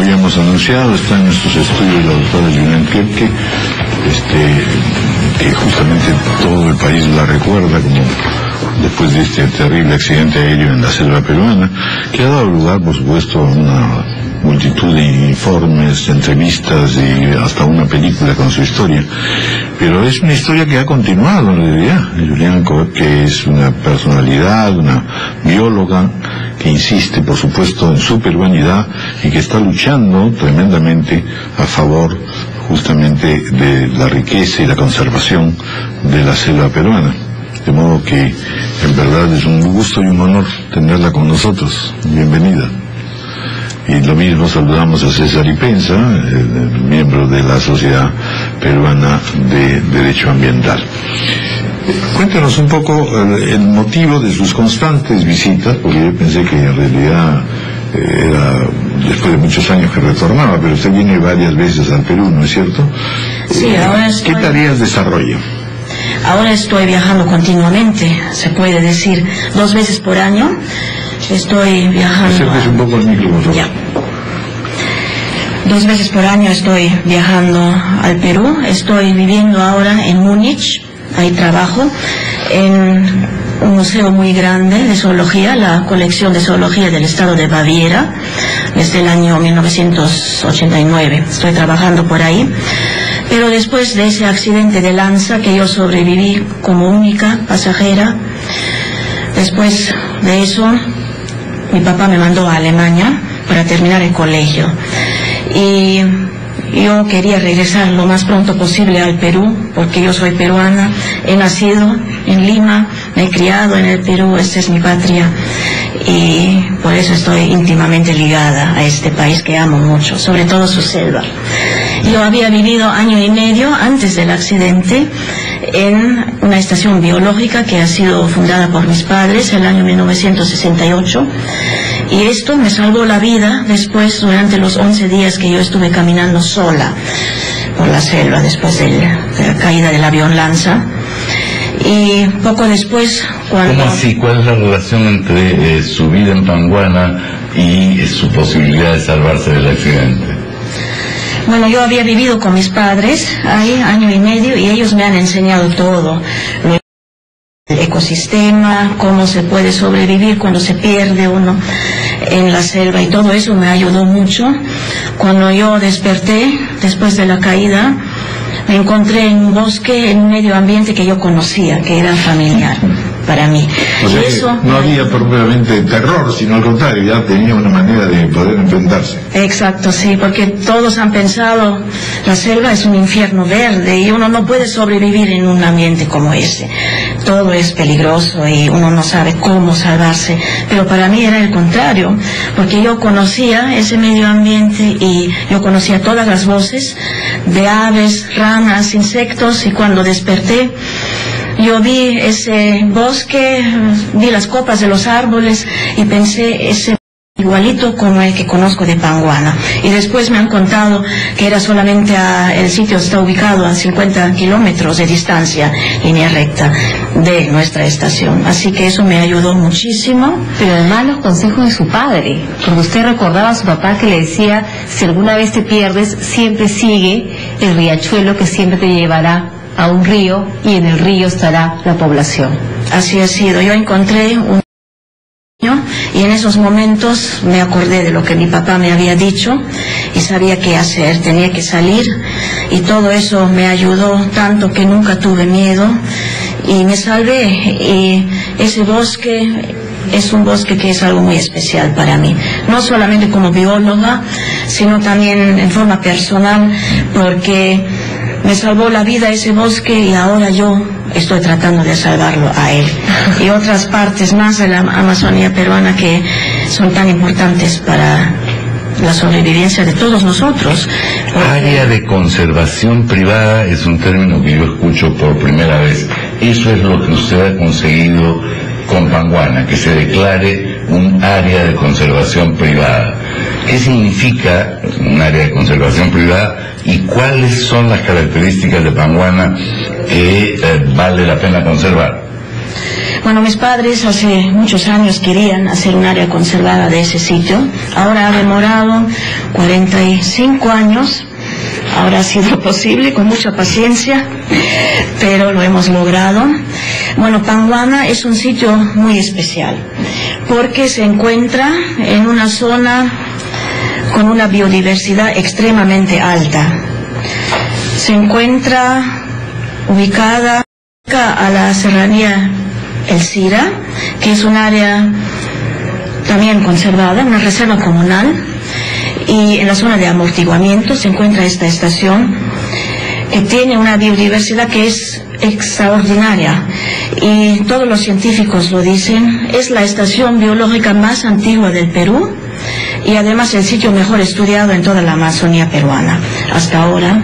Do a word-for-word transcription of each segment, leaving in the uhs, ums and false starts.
habíamos anunciado, está en nuestros estudios la doctora Julián Koepke, este, que justamente todo el país la recuerda como después de este terrible accidente aéreo en la selva peruana, que ha dado lugar, por supuesto, a una multitud de informes, entrevistas y hasta una película con su historia. Pero es una historia que ha continuado en realidad. Julián Koepke es una personalidad, una bióloga que insiste, por supuesto, en su peruanidad y que está luchando tremendamente a favor justamente de la riqueza y la conservación de la selva peruana. De modo que en verdad es un gusto y un honor tenerla con nosotros. Bienvenida. Y lo mismo saludamos a César Ipenza, el miembro de la Sociedad Peruana de Derecho Ambiental. Cuéntanos un poco el motivo de sus constantes visitas, porque yo pensé que en realidad era después de muchos años que retornaba, pero usted viene varias veces al Perú, ¿no es cierto? Sí, ahora estoy... ¿Qué tareas desarrolla? Ahora estoy viajando continuamente, se puede decir, dos veces por año. Estoy viajando... Acérquese un poco al micrófono. Ya. Dos veces por año estoy viajando al Perú. Estoy viviendo ahora en Múnich. Ahí trabajo en un museo muy grande de zoología, la colección de zoología del estado de Baviera, desde el año mil novecientos ochenta y nueve. Estoy trabajando por ahí. Pero después de ese accidente de lanza que yo sobreviví como única pasajera, después de eso, mi papá me mandó a Alemania para terminar el colegio. Y yo quería regresar lo más pronto posible al Perú, porque yo soy peruana, he nacido en Lima, me he criado en el Perú, esta es mi patria. Y por eso estoy íntimamente ligada a este país que amo mucho, sobre todo su selva. Yo había vivido año y medio antes del accidente en una estación biológica que ha sido fundada por mis padres en el año mil novecientos sesenta y ocho, y esto me salvó la vida después, durante los once días que yo estuve caminando sola por la selva después de la, de la caída del avión Lanza. Y poco después, cuando... ¿Cómo así? ¿Cuál es la relación entre eh, su vida en Panguana y eh, su posibilidad de salvarse del accidente? Bueno, yo había vivido con mis padres ahí año y medio y ellos me han enseñado todo. El ecosistema, cómo se puede sobrevivir cuando se pierde uno en la selva, y todo eso me ayudó mucho. Cuando yo desperté después de la caída, me encontré en un bosque, en un medio ambiente que yo conocía, que era familiar para mí. O sea, y eso no había propiamente terror, sino al contrario, ya tenía una manera de poder enfrentarse. Exacto, sí, porque todos han pensado, la selva es un infierno verde y uno no puede sobrevivir en un ambiente como ese. Todo es peligroso y uno no sabe cómo salvarse, pero para mí era el contrario, porque yo conocía ese medio ambiente y yo conocía todas las voces de aves, ranas, insectos, y cuando desperté yo vi ese bosque, vi las copas de los árboles y pensé, ese igualito como el que conozco de Panguana. Y después me han contado que era solamente a, el sitio está ubicado a cincuenta kilómetros de distancia, línea recta, de nuestra estación. Así que eso me ayudó muchísimo. Pero además los consejos de su padre, porque usted recordaba a su papá que le decía, si alguna vez te pierdes, siempre sigue el riachuelo que siempre te llevará a un río, y en el río estará la población. Así ha sido. Yo encontré un niño y en esos momentos me acordé de lo que mi papá me había dicho y sabía qué hacer, tenía que salir, y todo eso me ayudó tanto que nunca tuve miedo y me salvé. Y ese bosque es un bosque que es algo muy especial para mí, no solamente como bióloga, sino también en forma personal, porque me salvó la vida ese bosque y ahora yo estoy tratando de salvarlo a él. Y otras partes más de la Amazonía peruana que son tan importantes para la sobrevivencia de todos nosotros. Área de conservación privada es un término que yo escucho por primera vez. Eso es lo que usted ha conseguido con Panguana, que se declare un área de conservación privada. ¿Qué significa un área de conservación privada y cuáles son las características de Panguana que eh, vale la pena conservar? Bueno, mis padres hace muchos años querían hacer un área conservada de ese sitio. Ahora ha demorado cuarenta y cinco años. Ahora ha sido posible, con mucha paciencia, pero lo hemos logrado. Bueno, Panguana es un sitio muy especial, porque se encuentra en una zona con una biodiversidad extremadamente alta. Se encuentra ubicada a la serranía El Sira, que es un área también conservada, una reserva comunal, y en la zona de amortiguamiento se encuentra esta estación que tiene una biodiversidad que es extraordinaria, y todos los científicos lo dicen. Es la estación biológica más antigua del Perú y además el sitio mejor estudiado en toda la Amazonía peruana hasta ahora.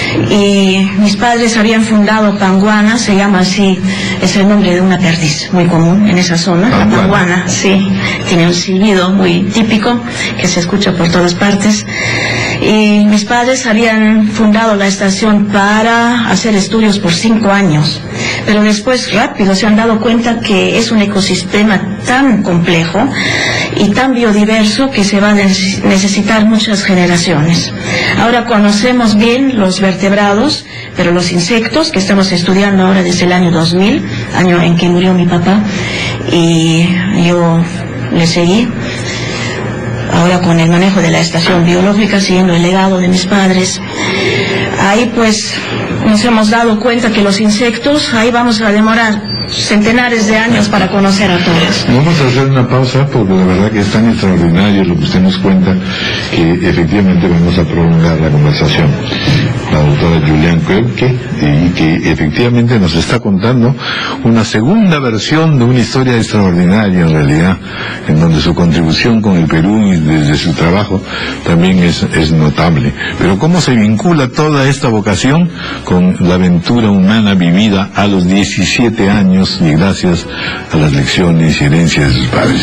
Y mis padres habían fundado Panguana, se llama así, es el nombre de una perdiz muy común en esa zona. La Panguana, sí, tiene un silbido muy típico que se escucha por todas partes. Y mis padres habían fundado la estación para hacer estudios por cinco años, pero después rápido se han dado cuenta que es un ecosistema tan complejo y tan biodiverso que se va a necesitar muchas generaciones. Ahora conocemos bien los vertebrados, pero los insectos, que estamos estudiando ahora desde el año dos mil, año en que murió mi papá, y yo le seguí, ahora con el manejo de la estación biológica, siguiendo el legado de mis padres. Ahí pues nos hemos dado cuenta que los insectos, ahí vamos a demorar centenares de años para conocer a todos. Vamos a hacer una pausa porque la verdad que es tan extraordinario lo que usted nos cuenta que efectivamente vamos a prolongar la conversación. La doctora Julián Koepke, y que efectivamente nos está contando una segunda versión de una historia extraordinaria en realidad, en donde su contribución con el Perú y desde su trabajo también es, es notable. Pero cómo se vincula toda esta vocación con la aventura humana vivida a los diecisiete años y gracias a las lecciones y herencias de sus padres.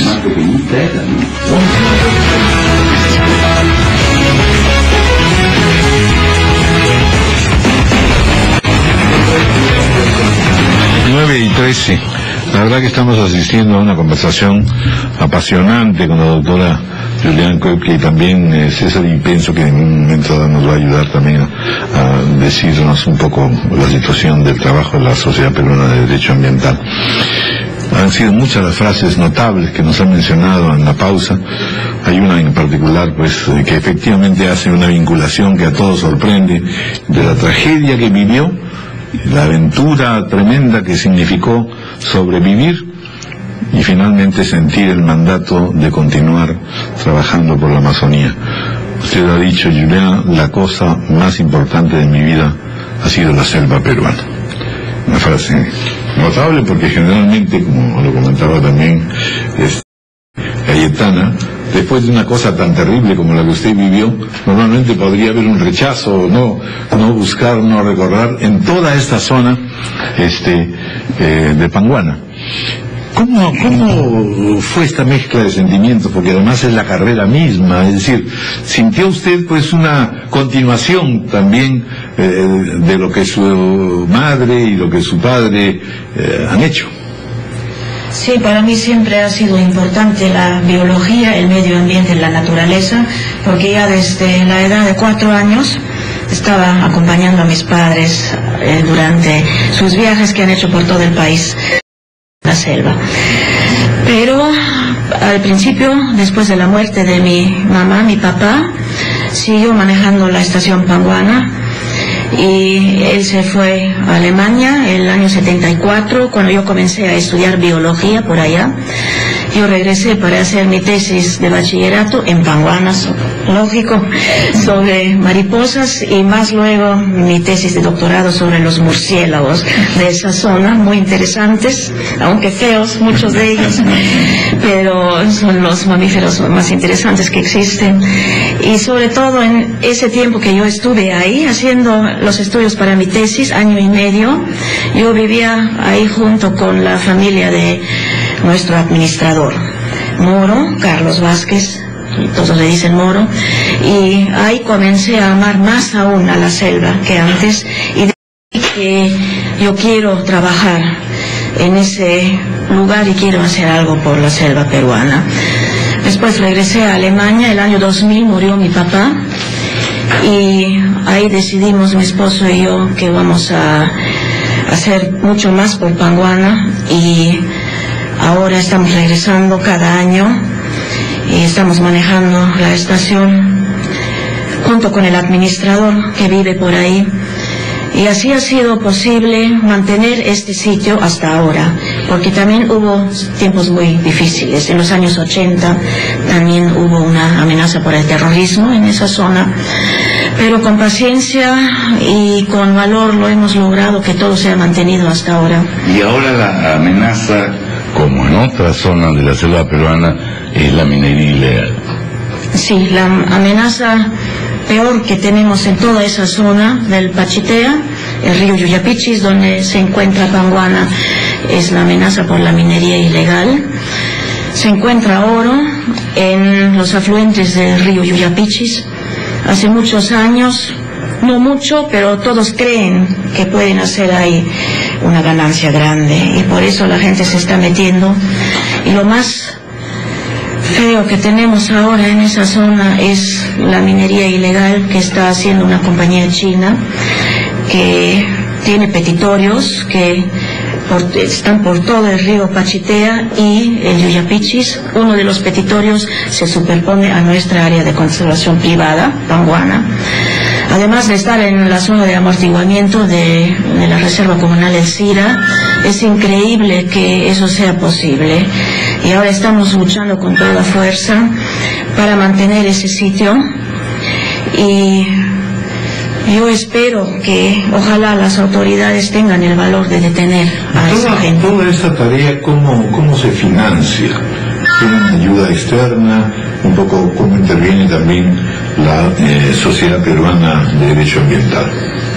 nueve y trece. La verdad que estamos asistiendo a una conversación apasionante con la doctora Julián Koepke y también eh, César, y pienso que en un momento dado nos va a ayudar también a, a decirnos un poco la situación del trabajo de la Sociedad Peruana de Derecho Ambiental. Han sido muchas las frases notables que nos han mencionado en la pausa. Hay una en particular, pues, que efectivamente hace una vinculación que a todos sorprende, de la tragedia que vivió, la aventura tremenda que significó sobrevivir y finalmente sentir el mandato de continuar trabajando por la Amazonía. Usted ha dicho, Julián, la cosa más importante de mi vida ha sido la selva peruana. Una frase notable porque generalmente, como lo comentaba también es Cayetana, después de una cosa tan terrible como la que usted vivió, normalmente podría haber un rechazo, no, no buscar, no recorrer en toda esta zona este, eh, de Panguana. ¿Cómo, ¿Cómo fue esta mezcla de sentimientos? Porque además es la carrera misma, es decir, ¿sintió usted pues una continuación también eh, de lo que su madre y lo que su padre eh, han hecho? Sí, para mí siempre ha sido importante la biología, el medio ambiente, la naturaleza, porque ya desde la edad de cuatro años estaba acompañando a mis padres eh, durante sus viajes que han hecho por todo el país, la selva. Pero al principio, después de la muerte de mi mamá, mi papá siguió manejando la estación Panguana, y él se fue a Alemania el año setenta y cuatro, cuando yo comencé a estudiar biología por allá. Yo regresé para hacer mi tesis de bachillerato en Panguana, lógico, sobre mariposas, y más luego mi tesis de doctorado sobre los murciélagos de esa zona, muy interesantes, aunque feos muchos de ellos, pero son los mamíferos más interesantes que existen. Y sobre todo en ese tiempo que yo estuve ahí haciendo los estudios para mi tesis, año y medio, yo vivía ahí junto con la familia de nuestro administrador, Moro, Carlos Vázquez, todos le dicen Moro, y ahí comencé a amar más aún a la selva que antes, y decidí que yo quiero trabajar en ese lugar y quiero hacer algo por la selva peruana. Después regresé a Alemania, el año dos mil murió mi papá y ahí decidimos mi esposo y yo que vamos a hacer mucho más por Panguana y ahora estamos regresando cada año y estamos manejando la estación junto con el administrador que vive por ahí. Y así ha sido posible mantener este sitio hasta ahora, porque también hubo tiempos muy difíciles. En los años ochenta también hubo una amenaza por el terrorismo en esa zona, pero con paciencia y con valor lo hemos logrado que todo se ha mantenido hasta ahora. Y ahora la amenaza, como en otras zonas de la selva peruana, es la minería ilegal. Sí, la amenaza peor que tenemos en toda esa zona del Pachitea, el río Yuyapichis, donde se encuentra Panguana, es la amenaza por la minería ilegal. Se encuentra oro en los afluentes del río Yuyapichis. Hace muchos años, no mucho, pero todos creen que pueden hacer ahí una ganancia grande y por eso la gente se está metiendo. Y lo más feo que tenemos ahora en esa zona es la minería ilegal que está haciendo una compañía china que tiene petitorios que por, están por todo el río Pachitea y el Yuyapichis. Uno de los petitorios se superpone a nuestra área de conservación privada, Panguana. Además de estar en la zona de amortiguamiento de, de la Reserva Comunal El Sira, es increíble que eso sea posible. Y ahora estamos luchando con toda fuerza para mantener ese sitio. Y yo espero que ojalá las autoridades tengan el valor de detener a esa gente. Toda esta tarea, ¿cómo, cómo se financia? ¿Tienen ayuda externa? Un poco, ¿cómo interviene también la eh, Sociedad Peruana de Derecho Ambiental?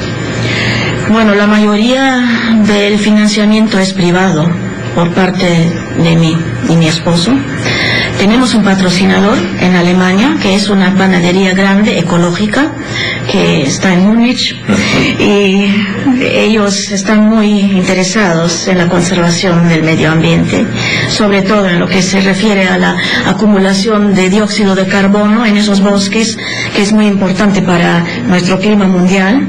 Bueno, la mayoría del financiamiento es privado por parte de mí y mi esposo. Tenemos un patrocinador en Alemania, que es una panadería grande, ecológica, que está en Múnich, y ellos están muy interesados en la conservación del medio ambiente, sobre todo en lo que se refiere a la acumulación de dióxido de carbono en esos bosques, que es muy importante para nuestro clima mundial.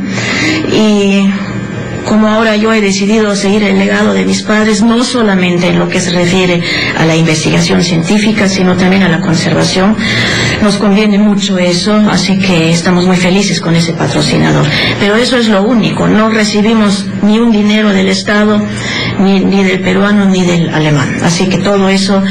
Y como ahora yo he decidido seguir el legado de mis padres, no solamente en lo que se refiere a la investigación científica, sino también a la conservación, nos conviene mucho eso, así que estamos muy felices con ese patrocinador. Pero eso es lo único, no recibimos ni un dinero del Estado, ni, ni del peruano, ni del alemán. Así que todo eso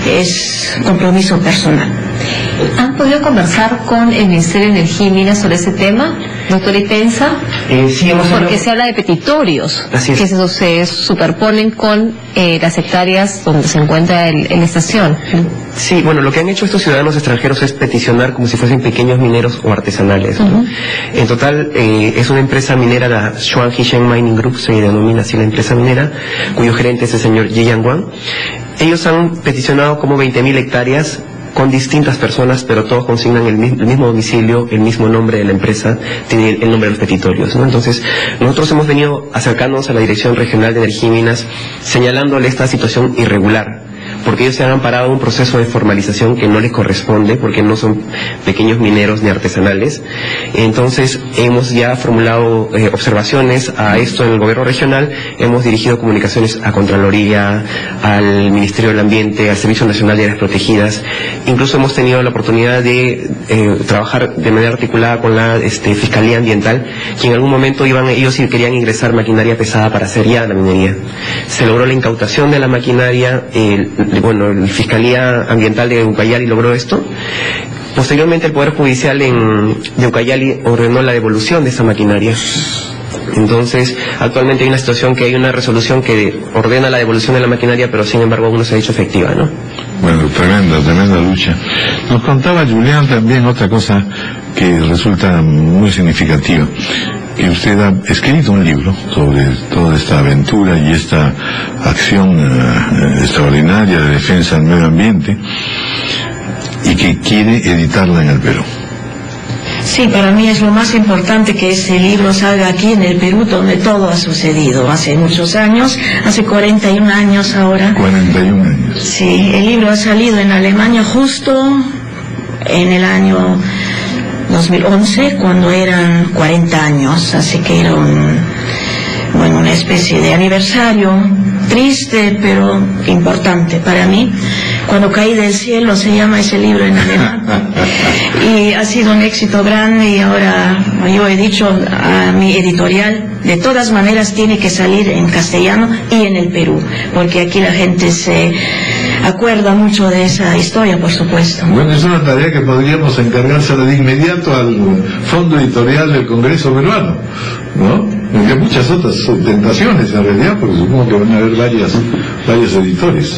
es compromiso personal. ¿Han podido conversar con el Ministerio de Energía y Minas sobre ese tema, doctor Ipenza? Eh, sí, hemos Porque hablado... se habla de petitorios Así es. que se, se superponen con eh, las hectáreas donde se encuentra el, la estación. Sí, bueno, lo que han hecho estos ciudadanos extranjeros es peticionar como si fuesen pequeños mineros o artesanales, ¿no? Uh-huh. En total, eh, es una empresa minera, la Shuanghi Sheng Mining Group, se denomina así la empresa minera, cuyo gerente es el señor Ye Yangguang. Ellos han peticionado como veinte mil hectáreas con distintas personas, pero todos consignan el mismo, el mismo domicilio, el mismo nombre de la empresa, tiene el nombre de los petitorios, ¿no? Entonces, nosotros hemos venido acercándonos a la Dirección Regional de Energía y Minas, señalándole esta situación irregular, porque ellos se han amparado en un proceso de formalización que no les corresponde, porque no son pequeños mineros ni artesanales. Entonces, hemos ya formulado eh, observaciones a esto en el gobierno regional, hemos dirigido comunicaciones a Contraloría, al Ministerio del Ambiente, al Servicio Nacional de Áreas Protegidas. Incluso hemos tenido la oportunidad de eh, trabajar de manera articulada con la este, Fiscalía Ambiental, que en algún momento iban, ellos sí querían ingresar maquinaria pesada para hacer ya la minería. Se logró la incautación de la maquinaria, eh, bueno, la Fiscalía Ambiental de Ucayali logró esto. Posteriormente el Poder Judicial en, de Ucayali ordenó la devolución de esa maquinaria. Entonces, actualmente hay una situación que hay una resolución que ordena la devolución de la maquinaria, pero sin embargo aún no se ha hecho efectiva, ¿no? Bueno, tremenda, tremenda lucha. Nos contaba Julián también otra cosa que resulta muy significativa, que usted ha escrito un libro sobre toda esta aventura y esta acción uh, extraordinaria de defensa del medio ambiente y que quiere editarla en el Perú. Sí, para mí es lo más importante que este libro salga aquí en el Perú, donde todo ha sucedido hace muchos años, hace cuarenta y un años ahora. cuarenta y un años. Sí, el libro ha salido en Alemania justo en el año dos mil once, cuando eran cuarenta años, así que era un, bueno, una especie de aniversario triste, pero importante para mí. Cuando caí del cielo se llama ese libro en alemán, y ha sido un éxito grande, y ahora yo he dicho a mi editorial, de todas maneras tiene que salir en castellano y en el Perú, porque aquí la gente se acuerda mucho de esa historia, por supuesto. Bueno, es una tarea que podríamos encargársela de inmediato al Fondo Editorial del Congreso Peruano, ¿no? Porque hay muchas otras tentaciones en realidad, porque supongo que van a haber varias, varios editores.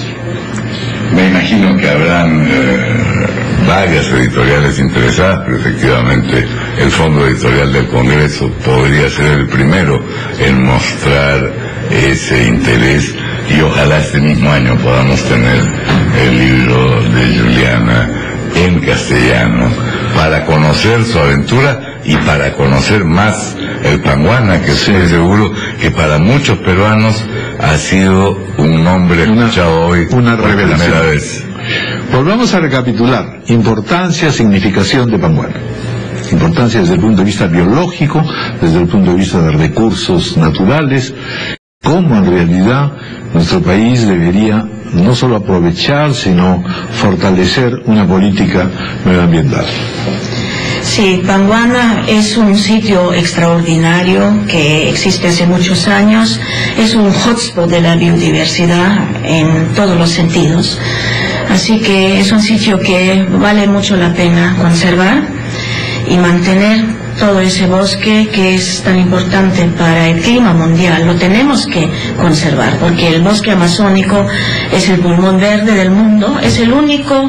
Me imagino que habrán eh, varias editoriales interesadas, pero efectivamente el Fondo Editorial del Congreso podría ser el primero en mostrar ese interés, y ojalá este mismo año podamos tener el libro de Juliana en castellano para conocer su aventura y para conocer más el Panguana, que estoy sí. seguro que para muchos peruanos ha sido un nombre una, escuchado hoy una por revelación. primera vez. Volvamos a recapitular: importancia, significación de Panguana. Importancia desde el punto de vista biológico, desde el punto de vista de recursos naturales, cómo en realidad nuestro país debería no solo aprovechar, sino fortalecer una política medioambiental. Sí, Panguana es un sitio extraordinario que existe hace muchos años, es un hotspot de la biodiversidad en todos los sentidos, así que es un sitio que vale mucho la pena conservar y mantener todo ese bosque que es tan importante para el clima mundial. Lo tenemos que conservar, porque el bosque amazónico es el pulmón verde del mundo, es el único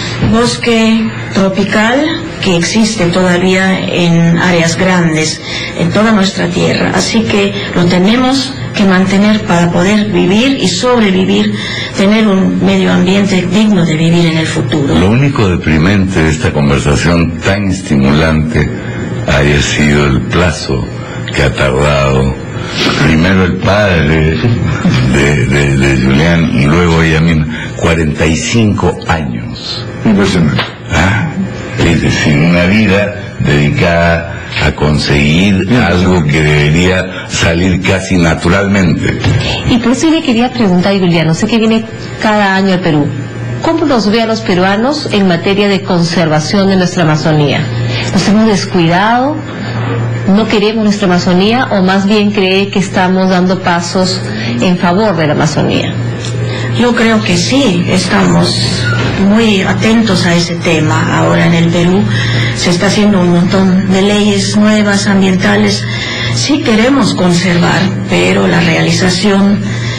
bosque tropical que existe todavía en áreas grandes, en toda nuestra tierra, así que lo tenemos que mantener para poder vivir y sobrevivir, tener un medio ambiente digno de vivir en el futuro. Lo único deprimente de esta conversación tan estimulante haya sido el plazo que ha tardado primero el padre de, de, de Julián y luego ella misma, cuarenta y cinco años. Impresionante. ¿Ah? Es decir, una vida dedicada a conseguir algo que debería salir casi naturalmente. Y por eso le quería preguntar, Julián, sé que viene cada año al Perú, ¿cómo nos ve a los peruanos en materia de conservación de nuestra Amazonía? ¿Nos hemos descuidado? ¿No queremos nuestra Amazonía? ¿O más bien cree que estamos dando pasos en favor de la Amazonía? Yo creo que sí, estamos muy atentos a ese tema. Ahora en el Perú se está haciendo un montón de leyes nuevas ambientales. Sí queremos conservar, pero la realización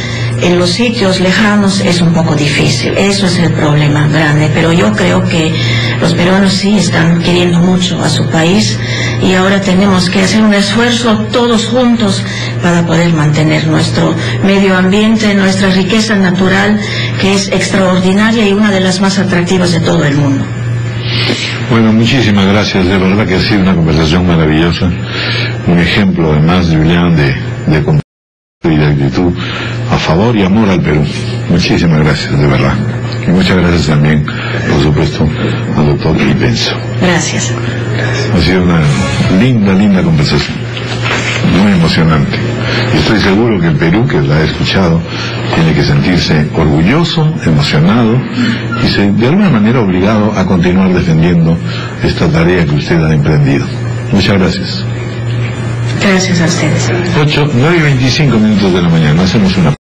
en los sitios lejanos es un poco difícil. Eso es el problema grande, pero yo creo que los peruanos sí están queriendo mucho a su país, y ahora tenemos que hacer un esfuerzo todos juntos para poder mantener nuestro medio ambiente, nuestra riqueza natural, que es extraordinaria y una de las más atractivas de todo el mundo. Bueno, muchísimas gracias, de verdad que ha sido una conversación maravillosa, un ejemplo además, Julián, de, de y de actitud a favor y amor al Perú. Muchísimas gracias, de verdad. Y muchas gracias también, por supuesto, al doctor Lipenzo. Gracias. Ha sido una linda, linda conversación, muy emocionante. Y estoy seguro que el Perú, que la ha escuchado, tiene que sentirse orgulloso, emocionado y se, de alguna manera obligado a continuar defendiendo esta tarea que usted ha emprendido. Muchas gracias. Gracias a ustedes. ocho, nueve y veinticinco minutos de la mañana. Hacemos una